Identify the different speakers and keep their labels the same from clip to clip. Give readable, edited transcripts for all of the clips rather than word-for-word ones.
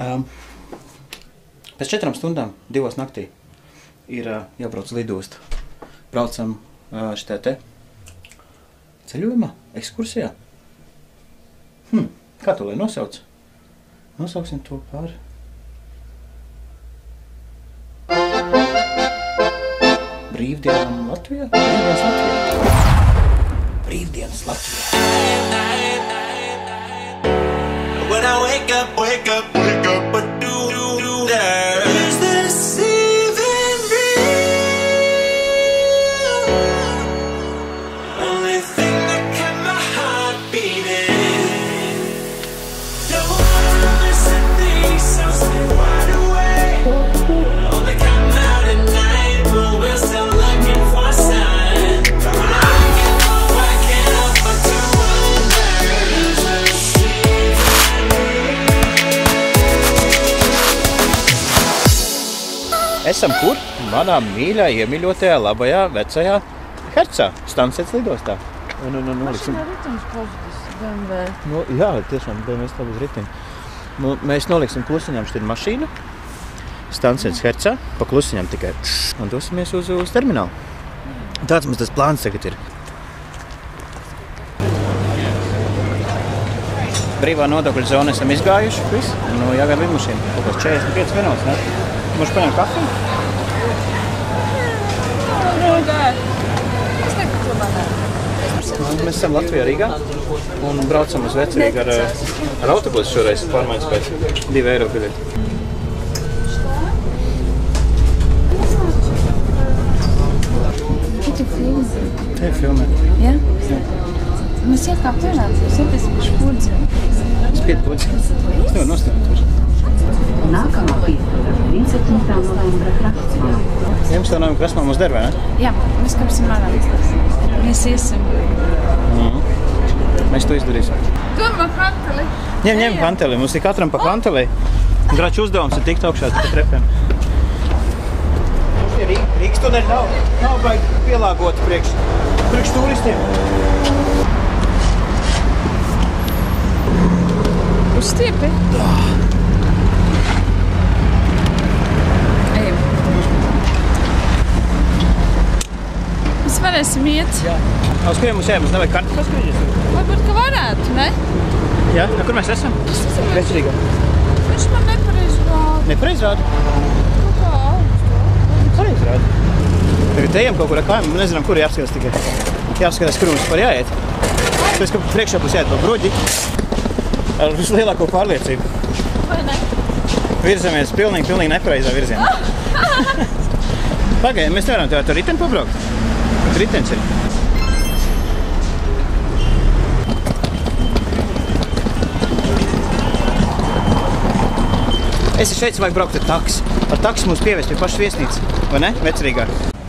Speaker 1: Pēc 4 stundām, 2 naktī, ir jābrauc lidostu. Braucam šitā te ceļojumā, ekskursijā. Kā to lai nosauc? Nosauksim to par... Brīvdienām Latvijā? Brīvdienas Latvijā.
Speaker 2: When I wake up, what do there? Is this even real? Only thing that kept my heart beating. Don't wanna listen to these songs, stay wide awake. Only come out at night, but we're still looking for a sign. I can't help but to wonder, is this
Speaker 1: Esam kur? Manā mīļā, iemīļotajā, labajā, vecajā Hercā, Stansets lidostā.
Speaker 3: Mašīnā riteņš pozitīvs, BMW.
Speaker 1: Jā, tiešām BMW stāv uz riteņa. Mēs noliksim klusiņām šeit mašīnu. Stansets Hercā, pa klusiņām tikai un dosimies uz terminālu. Tāds mums tas plāns tagad ir. Brīvā nodokļu zona esam izgājuši, viss. Jāgaida lidmašīna. Kaut kāds 45 minūtes, ne? Mums paņem kafiju? Mēs esam Latvijā, Rīgā un braucam uz Vecrīgu ar autobusu šoreiz pārmaiņas pēc 2 eiro biļeti.
Speaker 3: Tu filmē?
Speaker 1: Te filmē.
Speaker 3: Jā? Mēs iekāp vienā, es atesmuši pudzi.
Speaker 1: Spied pudzi. Es nevaru nostādīt.
Speaker 4: Nākamā pīstura 17. novembra Krasnodarbā.
Speaker 1: 11. novembra Krasnodarbā mums der, vai ne?
Speaker 3: Jā, mēs kāpsim ārā. Mēs iesim.
Speaker 1: Mēs to izdarīsim.
Speaker 3: Domā hanteli?
Speaker 1: Ņem hanteli. Mums ir katram pa hantelī. Graču uzdevums ir tikt augšā pa trepēm. Rīgas tuneļi nav baigi pielāgoti priekš turistiem.
Speaker 3: Uzstiepi? Ejam. Mēs varēsim iet.
Speaker 1: Jā. Uz kuriem mums mums nevajag karti paskatīties?
Speaker 3: Varbūt, ka varētu, ne?
Speaker 1: Jā, kur mēs esam? Vecrīgā.
Speaker 3: Viņš man nepareiz rāda.
Speaker 1: Nepareiz rāda?
Speaker 3: Kaut kā augstu.
Speaker 1: Pareiz rāda. Tagad ejam kaut kur ar kājām, nezinām, kur jāapskatās tikai. Jāapskatās, kur mums var jāiet. Pēc, ka priekšā būs jāiet pa broģi. Ar vislielāko pārliecību.
Speaker 3: Vai ne?
Speaker 1: Virzamies pilnīgi nepareizā virzienā. Pagaid, mēs nevaram tev ar riteni pabraukt. Ritens ir. Es šeit vajag braukt ar taksi. Ar taksi mūs pievest pie pašas viesnīcas. Vai ne? Vecrīgā.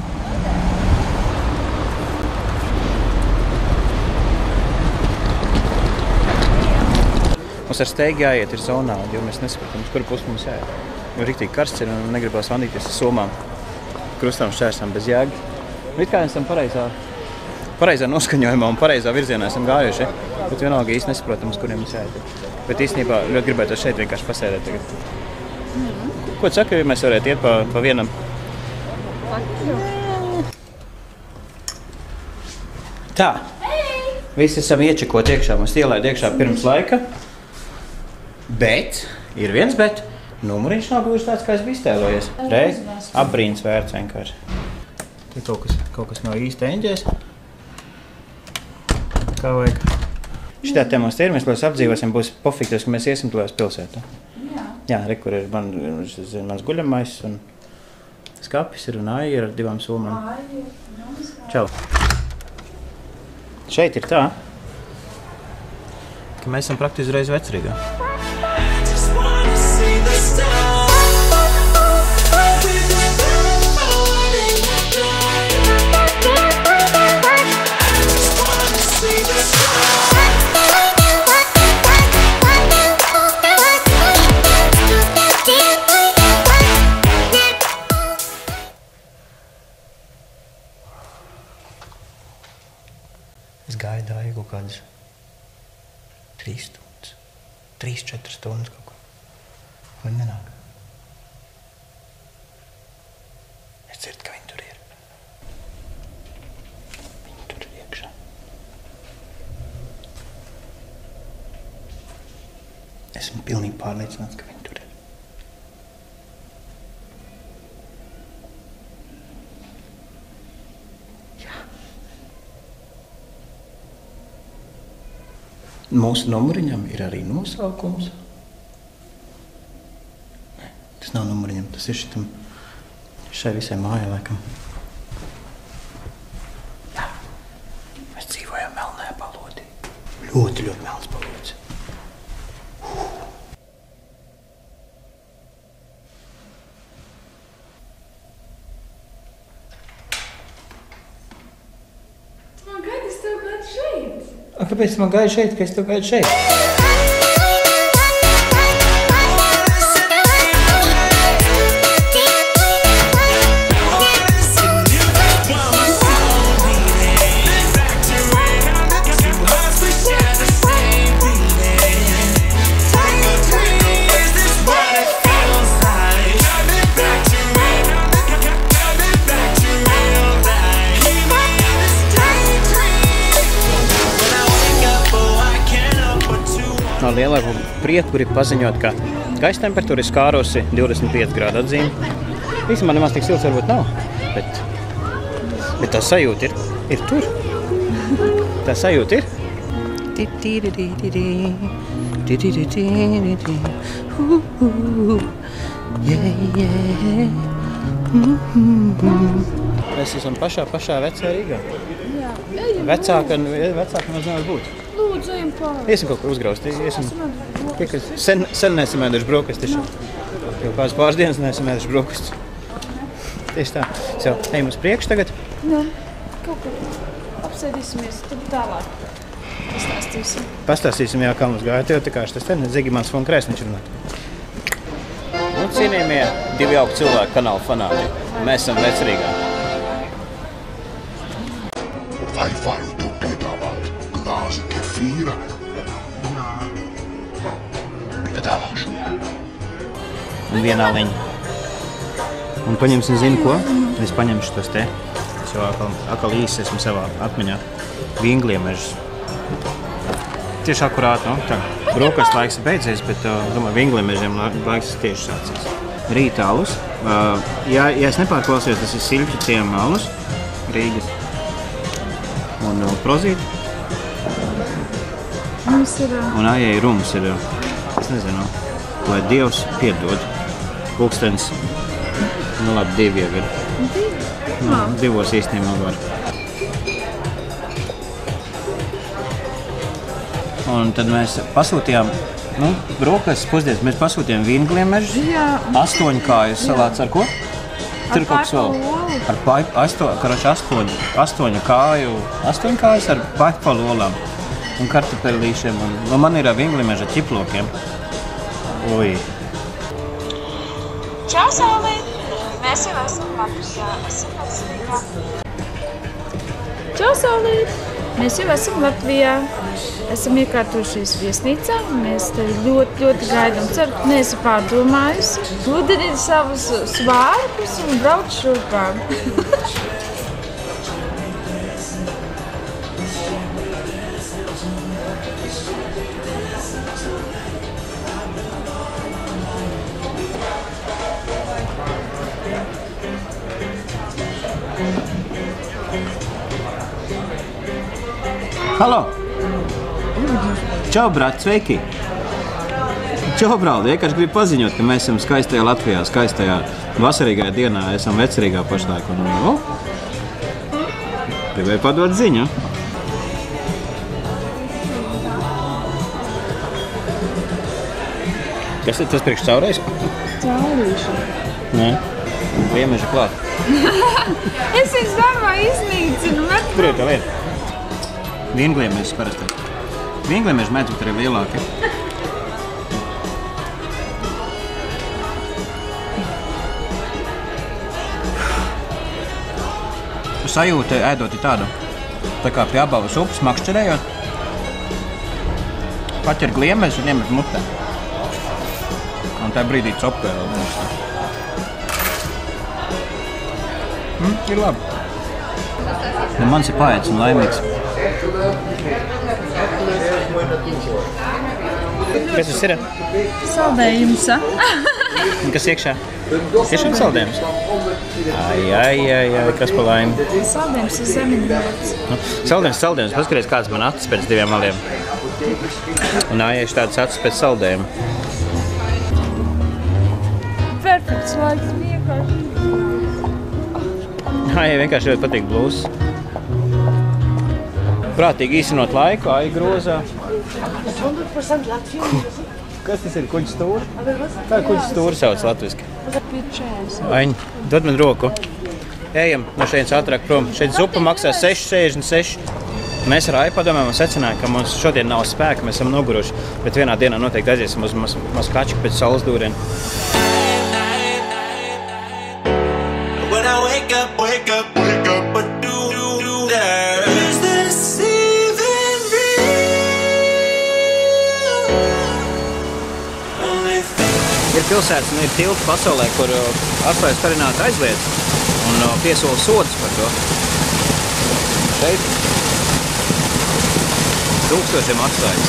Speaker 1: Mums ar steigi jāiet ir zonā, jo mēs nesapratam, uz kuru pusi mums jāiet. Jo riktīgi karsts ir un negribās vandīties ar somām. Krustām šķērsām bez jēga. It kā esam pareizā noskaņojumā un pareizā virzienā esam gājuši, bet vienalga īsti nesaprotam, uz kuriem mums jāiet. Bet īstenībā ļoti gribētu šeit vienkārši pasēdēt tagad. Ko tu saki, ja mēs varētu iet pa vienam? Tā. Visi esam iečekot iekšā, mums ielaid iekšā pirms laika. Bet, ir viens bet, numuriņš nav gluži tāds, kā es biju iztēlojies. Reiz, apbrīns vērts vienkārši. Te kaut kas nav īsti eņģēs. Kā vajag. Šitā te mums ir, mēs tos apdzīvosim, būs pofikties, ka mēs iesim tuvās pilsētā. Jā, re, kur ir mans guļamais un skapis ir un aija ir ar 2 somām. Čau. Šeit ir tā, ka mēs esam praktiski uzreiz Vecrīgā. Es gaidāju kaut kādas 3 stundas, 3-4 stundas kaut ko. Viņi nenāk. Es dzirdu, ka viņi tur ir. Viņi tur ir iekšā. Esmu pilnīgi pārliecināts, ka viņi tur ir. Mūsu numuriņam ir arī nosaukums. Nē, tas nav numuriņam, tas ir šai visai mājai laikam. Jā, mēs dzīvojam melnajā balodī. Ļoti, ļoti melns balods.
Speaker 3: Man gaida, es tev gaidu šeit.
Speaker 1: Kāpēc man gaida šeit, ka es tev gaidu šeit? No lielāko prieku ir paziņot, ka gaisa temperatūra ir skārusi 25 grādu atzīmi. Īstenībā nemaz tik silts varbūt nav, bet tā sajūta ir tur. Tā sajūta ir. Mēs esam pašā vecā Rīgā.
Speaker 3: Jā, ejam.
Speaker 1: Vecāka mēs nevar būt.
Speaker 3: Lūdzu, ejam pāri.
Speaker 1: Iesim kaut kur uzgraust. Sen neesam ēduši brokastis. Jau pāris dienas neesam ēduši brokastis. Tieši tā. Ejam uz priekšu tagad.
Speaker 3: Nē, kaut kur apsēdīsimies, tad tālāk pastāstīsim.
Speaker 1: Pastāstīsim, jā, kā mums gāja. Tev tā kā šis Zigimants von Kresniņš runāt. Un cienījamie divi jauki cilvēki kanāla fanāti. Mēs esam Vecrīgā.
Speaker 5: Vai varu tev piedāvāt glāzi kefīra? Piedāvāšu.
Speaker 1: Un vienā liņa. Un paņemsim, zinu ko? Es paņemšu tos te. Es jau akal īsi esmu savā atmiņā. Vingliemežus. Tieši akurāti, no? Tā brokastu laiks ir beidzies, bet, domāju, vingliemežiem laiks ir tieši sācies. Rīta alus. Ja es nepārklausījos, tas ir Silķu ciema alus. Rīgas. Un prozīti.
Speaker 3: Mums ir...
Speaker 1: Un ājai rums ir, es nezinu, lai Dievs piedod. Pulkstens, nu labi, divi jau ir. Divos īstenībā var. Un tad mēs pasūtījām, brokas pusdienas, mēs pasūtījām vingliemežus, 8 kājas salāts ar ko? Tur kaut kas vēl. Ar 8 kājas ar paippalu olām un kartupelīšiem. Un man ir vingliemeža ķiplokiem. Ui.
Speaker 6: Čau, Saulīt! Mēs jau esam Latvijā, esam Vecrīgā.
Speaker 3: Čau, Saulīt! Mēs jau esam Latvijā. Esam iekārtojušies viesnīcā. Mēs tevi ļoti, ļoti gaidām. Ceru, ka neesi pārdomājusi. Pludini savus svārkus un brauc šurpā.
Speaker 1: Halo! Čau, brat, sveiki! Čau, brāl, vienkārši gribu paziņot, ka mēs esam skaistajā Latvijā, skaistajā vasarīgajā dienā, esam Vecrīgā pašlaik. Gribēju padot ziņu. Kas ir tas priekš caurējs?
Speaker 3: Caurīšu.
Speaker 1: Nē, liemeža klāt.
Speaker 3: Es viņus darbā iznīcinu.
Speaker 1: Tur ir tā lieta. Vingliemežs parasti. Vingliemeži mēdz būt arī lielāki. Sajūta ēdot ir tāda, tā kā pie abavas upes makšķerējot. Paķer gliemežu un iemet mutē. Un un tā brīdī copē vēl mums. Ir labi. Mans ir paēdis un laimīgs. Kas tas ir?
Speaker 3: Saldējums.
Speaker 1: Un kas iekšā? Tiešām saldējums? Ai, kas pa laimi?
Speaker 3: Saldējums ir zemiņots.
Speaker 1: Saldējums. Paskaties, kāds man acis pēc 2 maliem. Un ājieši tāds acis pēc saldējuma.
Speaker 3: Perfekts laiks vienkārši.
Speaker 1: Ājai vienkārši ļoti patīk blūzs. Prātīgi īstenot laiku, Aija grozā. Kas tas ir? Kuģis stūri? Kā kuģis stūri sauc latviski? Aiņ, dod man roku. Ejam no šeit ātrāk prom. Šeit zupa maksā 6,66. Mēs ar Aiju padomājam un secinājām, ka mums šodien nav spēka, mēs esam noguruši, bet vienā dienā noteikti aiziesim uz Maskaču pēc saules dūriena.
Speaker 2: When I wake up, what do there? Is this even real? Only
Speaker 1: Ir pilsētas un ir tilti pasaulē, kur atklājas karināti aizliedz un piesola sodus par to. Šeit tūkstošiem atstājas.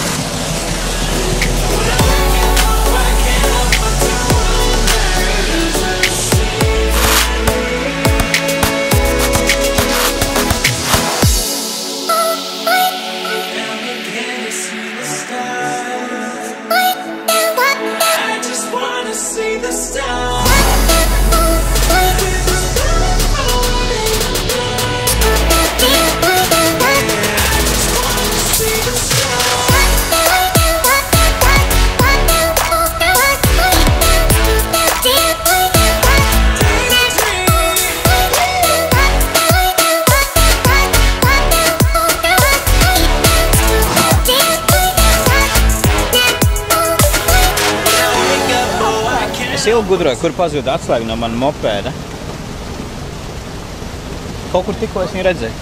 Speaker 1: Es ilgi gudroju, kur pazuda atslēga no mana mopēda. Kaut kur tikko es viņu redzēju.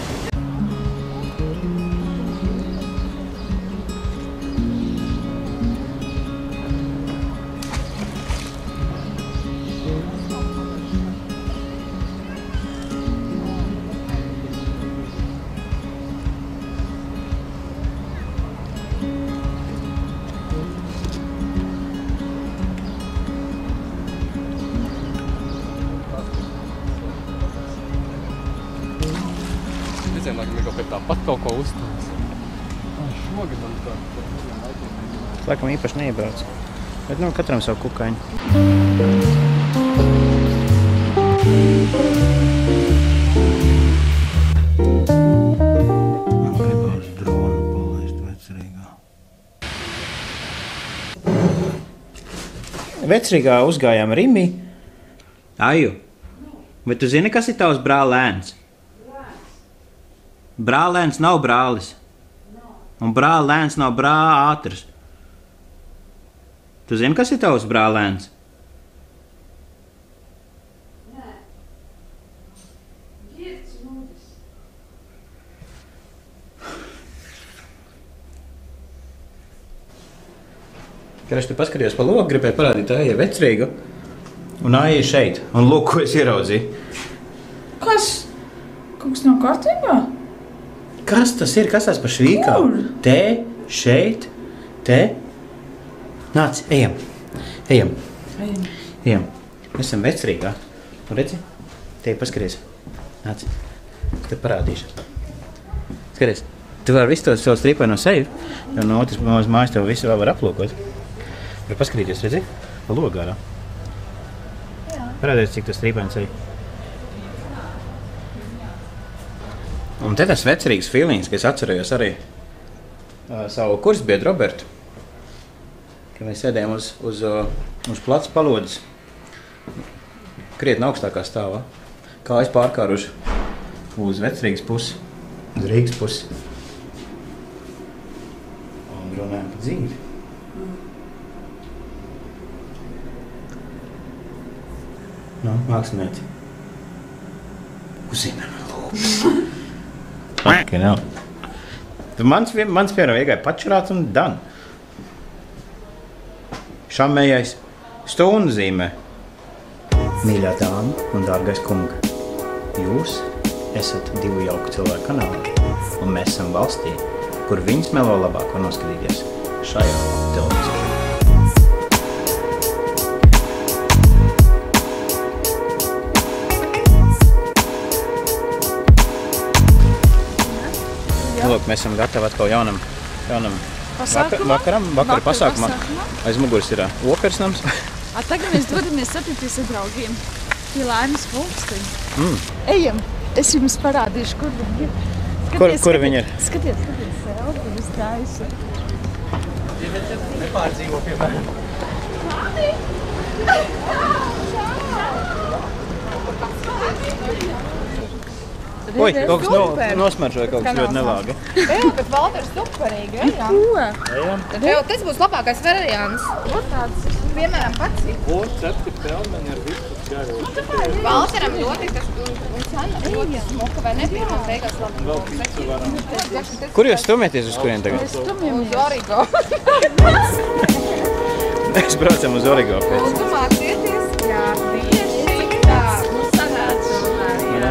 Speaker 7: Tāpat kaut ko uzstājas. Šogad man tā.
Speaker 1: Laikam īpaši neiebrauc. Bet katram savu kukaiņu. Man gribās dronu palaist Vecrīgā. Vecrīgā uzgājām Rimi. Aju, bet tu zini, kas ir tavs brālēns? Brālēns nav brālis. Un brālēns nav brātrs. Tu zini, kas ir tavs brālēns? Nē. Girts mūdis. Karš, tu paskatījos pa logu, gribēju parādīt Aija Vecrīgu. Un Aija šeit. Un lūk, ko es ieraudzīju.
Speaker 3: Kas? Kaut kas nav kārtībā?
Speaker 1: Kas tas ir? Kas tās pa švīkām? Te, šeit, te. Nāc, ejam. Ejam. Mēs esam Vecrīgā. Un redzi? Te paskaties. Nāc. Te parādīšu. Skaties. Tu vari visu to savu strīpai no seju. Jo no otras mājas tev visu vēl var aplūkot. Var paskatīties, redzi? Pa logārā. Parādies, cik tas strīpains arī. Un te tas Vecrīgas feelings, ka es atcerējos arī savu kursbiedru Robertu, ka mēs sēdējām uz placa palodes, krietni augstākā stāvā, kājas pārkāruši uz Vecrīgas pusi, uz Rīgas pusi. Un runājām par dzīvi. Mākslinieci. Uzzīmē man lūpas. Okay, nav. Mans piemēram iegāja pačurāts un dan. šammējais stundu zīmē. Mīļā dāma un dārgais kunga, jūs esat divu jauku cilvēku kanālā, un mēs esam valstī, kur viņas melo labāk var noskatīties šajā televīzijā. Lūk, mēs esam gatavi atkal jaunam vakara pasākumā. Aiz muguras ir opersnams.
Speaker 3: Tagad mēs dodamies satikties ar draugiem pie Laimas pulksteņa. Ejam, es jums parādīšu, kur viņi ir.
Speaker 1: Kur viņi ir?
Speaker 3: Skaties, selfie uztaisa.
Speaker 1: Nepārdzīvo pie mani. Oi, kaut kas nosmaržoja, kaut kas ļoti nelāgi.
Speaker 8: Jā, bet Valters superīgi, jā.
Speaker 1: Ejam.
Speaker 8: Tad jau tas būs labākais variants. Piemēram, pats. Valteram ļoti tas un Sanna ļoti smuka, vai ne? Pirmā beigās labi.
Speaker 1: Kur jūs stumieties uz kurien tagad?
Speaker 8: Uz Origo.
Speaker 1: Mēs braucam uz Origo pēc.
Speaker 8: Un tu mācieties? Jā, tieši tā. Nu, sanāca. Jā.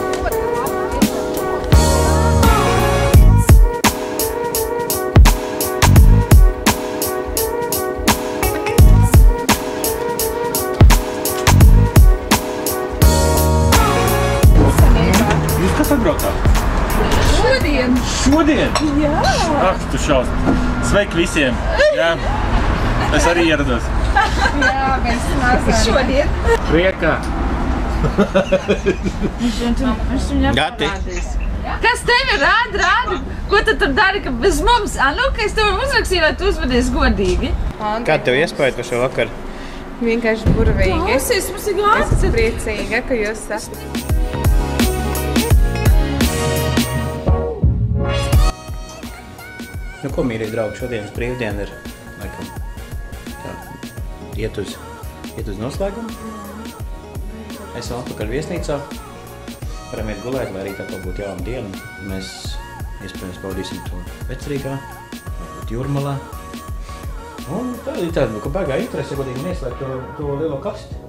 Speaker 9: Jūs kas atbraucāt? Šodien? Jā! Ak, tu šausmas. Sveiki visiem! Jā, es arī ierados.
Speaker 8: Jā, mēs nāsam. Šodien.
Speaker 9: Priekā!
Speaker 1: Gati.
Speaker 3: Kas tev ir? Rādi! Ko tu tur dari, ka bez mums? Nu, ka es tev uzrakstīju, lai tu uzvedies godīgi.
Speaker 1: Kāda tev iespēja par šo vakaru?
Speaker 8: Vienkārši burvīgi.
Speaker 3: Mums ir gāds.
Speaker 8: Es esmu priecīga, ka jūs esat.
Speaker 1: Nu, ko, mīļie draugi, šodienas brīvdiena ir, laikam, tā, iet uz noslēgumu. Esam atpakaļ viesnīcā. Varam iet gulēt, lai arī tā būtu jauna diena. Mēs, iespējams, baudīsim to Vecrīgā, varbūt Jūrmalā. Un tā ir tāda, ka baigā interese, godīgi neieslēgt to lielo kasti.